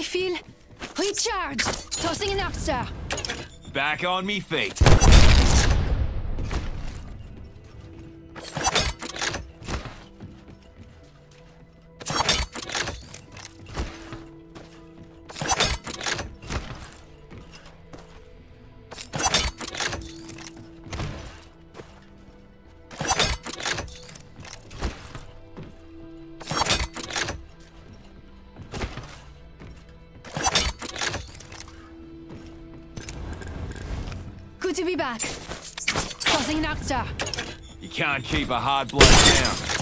Refill. Recharge. Tossing an arc star. Back on me feet. Good to be back. Tossing an arc star. You can't keep a hard blood down.